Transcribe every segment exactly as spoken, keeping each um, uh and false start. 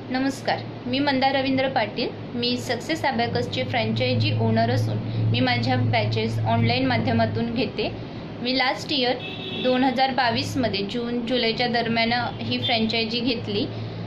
नमस्कार, मी मंदा रवींद्र पाटील। मी सक्सेस अबॅकसचे फ्रँचायझी ओनर असून मी माझ्या बॅचेस ऑनलाईन माध्यमातून घेते। मी लास्ट इयर दोन हजार बावीसमध्ये जून जुलैच्या दरम्यान ही फ्रँचायझी घेतली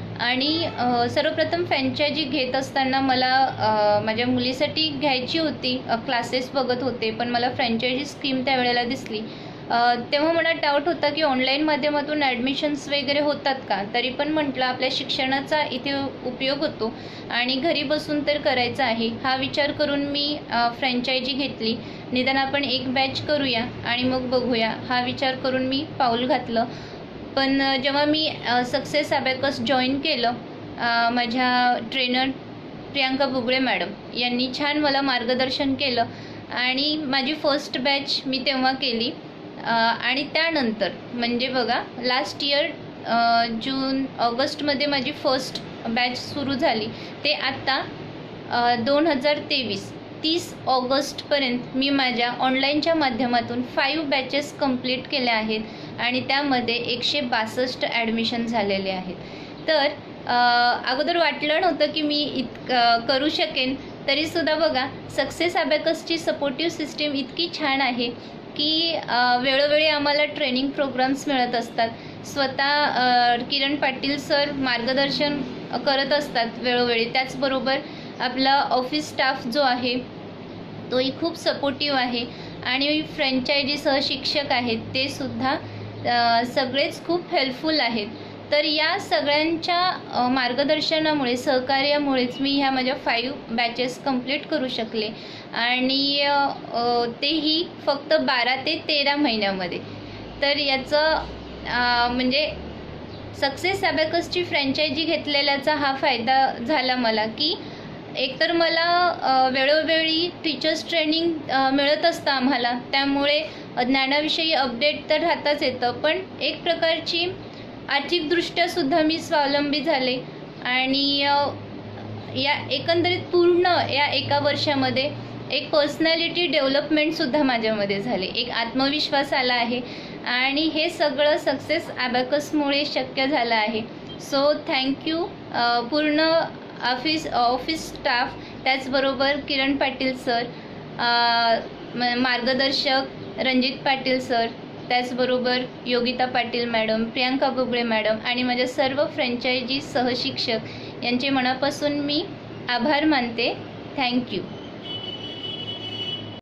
आणि सर्वप्रथम फ्रँचायझी घेत असताना मला माझ्या मुलीसाठी घ्यायची होती। क्लासेस बघत होते, पण मला फ्रँचायझी स्कीम त्यावेळेला दिसली। तेव्हा मला डाऊट होता की ऑनलाईन माध्यमातून ॲडमिशन्स वगैरे होतात का, तरी पण म्हटलं आपल्या शिक्षणाचा इथे उपयोग होतो आणि घरी बसून तर करायचं आहे, हा विचार करून मी फ्रँचायझी घेतली। निदान आपण एक बॅच करूया आणि मग बघूया, हा विचार करून मी पाऊल घातलं। पण जेव्हा मी सक्सेस अबॅकस जॉईन केलं, माझ्या ट्रेनर प्रियांका बुगळे मॅडम यांनी छान मला मार्गदर्शन केलं आणि माझी फर्स्ट बॅच मी तेव्हा केली। आणि त्यानंतर म्हणजे बघा, लास्ट इयर जून ऑगस्टमध्ये माझी फर्स्ट बॅच सुरू झाली, ते आत्ता दोन हजार तेवीस तीस ऑगस्टपर्यंत मी माझ्या ऑनलाईनच्या माध्यमातून फाईव्ह बॅचेस कंप्लीट केल्या आहेत आणि त्यामध्ये एकशे बासष्ट ॲडमिशन झालेले आहेत। तर अगोदर वाटलं नव्हतं की मी इतकं करू शकेन, तरीसुद्धा बघा सक्सेस अबॅकसची सपोर्टिव्ह सिस्टीम इतकी छान आहे की वेळोवेळी आम्हाला ट्रेनिंग प्रोग्राम्स मिळत असतात। स्वतः किरण पाटील सर मार्गदर्शन करत असतात वेळोवेळी। त्याचबरोबर आपला ऑफिस स्टाफ जो आहे तोही खूप सपोर्टिव्ह आहे आणि फ्रँचायझीसह शिक्षक आहेत ते सुद्धा सगळेच खूप हेल्पफुल आहेत। तर या सगळ्यांच्या मार्गदर्शनामुळे, सहकार्यामुळेच मी ह्या माझ्या फाईव्ह बॅचेस कंप्लीट करू शकले आणि तेही फक्त बारा ते तेरा महिन्यामध्ये। तर याचं म्हणजे सक्सेस अबॅकसची फ्रँचायझी घेतलेल्याचा हा फायदा झाला मला की एकतर मला वेळोवेळी टीचर्स ट्रेनिंग मिळत असतं आम्हाला, त्यामुळे ज्ञानाविषयी अपडेट तर राहताच येतं, पण एक प्रकारची आर्थिकदृष्ट्या सुद्धा मी स्वावलंबी झाले आणि या एकंदरीत पूर्ण या एका वर्षामध्ये एक पर्सनॅलिटी डेव्हलपमेंटसुद्धा माझ्यामध्ये झाले, एक आत्मविश्वास आला आहे आणि हे सगळं सक्सेस अबॅकसमुळे शक्य झालं आहे। सो थँक्यू पूर्ण ऑफिस ऑफिस स्टाफ, त्याचबरोबर किरण पाटील सर, मार्गदर्शक रणजित पाटील सर, त्याचबरोबर योगिता पाटील मॅडम, प्रियांका बुगळे मॅडम आणि माझ्या सर्व फ्रँचायझी सहशिक्षक यांचे मनापासून मी आभार मानते। थँक्यू।